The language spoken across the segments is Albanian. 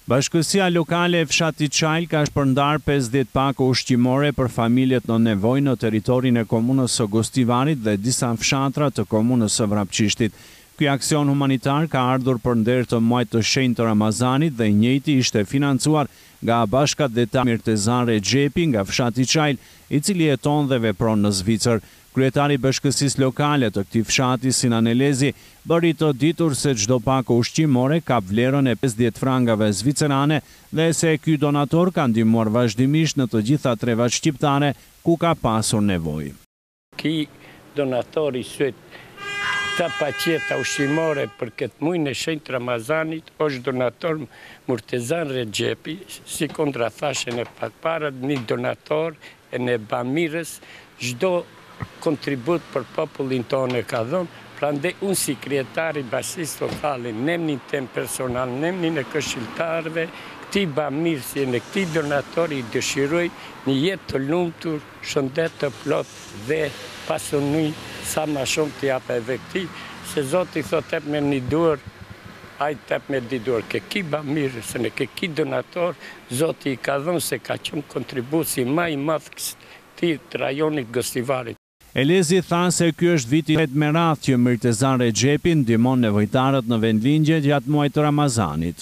Bashkësia lokale e fshatit Çajl ka shpërndar 50 pako ushqimore për familjet në nevojë në territorin e komunës së Gostivarit dhe disa fshatra të komunës së Vrapçishtit. Ky aksion humanitar ka ardhur për nder të muajit të shenjtë të Ramazanit dhe i njëjti ishte financuar nga bashkat Detar Mirtezan Rexhepi nga fshati Çajl, i cili jeton dhe vepron në Zvicër. Kryetari i bashkësisë lokale të këtij fshati, Sinan Elezi, bëri të ditur se çdo pako ushqimore ka vlerën e 50 frangave zvicerane dhe se ky donator ka ndihmuar vazhdimisht në të gjitha trevat shqiptare ku ka pasur nevojë. Ky donatori syet ta paqeta ushqimore për këtë muaj në shenjtë Ramazanit është donator Mirtezan Rexhepi, si kontrathashën e parë një donator e në bamirës, çdo kontribut për popullin tonë ka dhënë, prandaj unë si kryetari bashkisë lokale, në emrin tim personal, në emrin e këshilltarëve, këtij bamirësi në këtij donatori dëshiroj një jetë të lumtur, shëndet të plot dhe pasuni sa më shumë të japeve këtij, se Zoti thotë me një dorë, ai tep me dy dorë, ke ki bamirës, në ke ki donator, Zoti i ka dhënë se ka qenë kontribusi më i madh këtij rajonit Gostivarit. Elezi tha se ky është viti me radhë që Mirtezan Rexhepi ndihmon nevojtarët në vendlindje gjatë muajit të Ramazanit.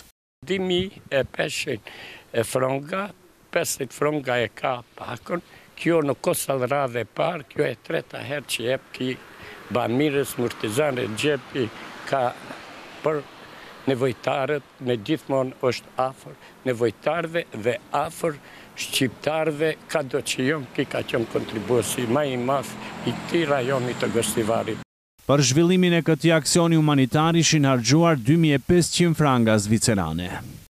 2500 fronga, 50 fronga e ka pakon, kjo në Kosall radhe parë, kjo e treta herë që jep ki bamirës Mirtezan Rexhepi ka për nevojtarët, me gjithmonë është afër nevojtarëve dhe afër shqiptarëve, ka do që jonë ki ka qenë kontribuesi më i madh i këtij rajoni të Gostivarit. Për zhvillimin e këtij aksioni humanitar ishin harxhuar 2500 franga zvicerane.